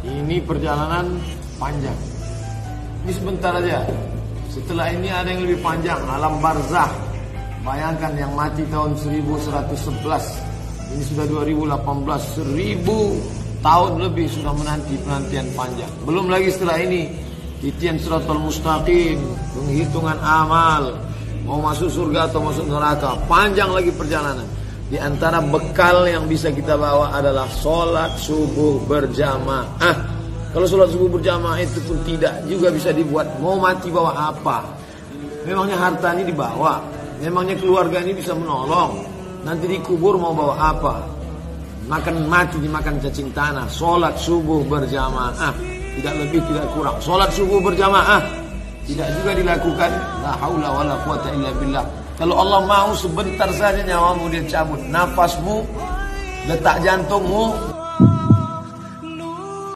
Ini perjalanan panjang. Ini sebentar aja. Setelah ini ada yang lebih panjang, alam barzah. Bayangkan yang mati tahun 1111. Ini sudah 2018, 1000 tahun lebih sudah menanti penantian panjang. Belum lagi setelah ini titian siratal mustaqim, penghitungan amal, mau masuk surga atau masuk neraka. Panjang lagi perjalanan. Di antara bekal yang bisa kita bawa adalah sholat subuh berjamaah. Kalau sholat subuh berjamaah itu pun tidak juga bisa dibuat. Mau mati bawa apa? Memangnya harta ini dibawa? Memangnya keluarga ini bisa menolong? Nanti dikubur mau bawa apa? Makan mati dimakan cacing tanah. Sholat subuh berjamaah, tidak lebih tidak kurang. Sholat subuh berjamaah tidak juga dilakukan. La haula wala quwata illa billah. Kalau Allah mau sebentar saja nyawamu dia cabut, nafasmu, letak jantungmu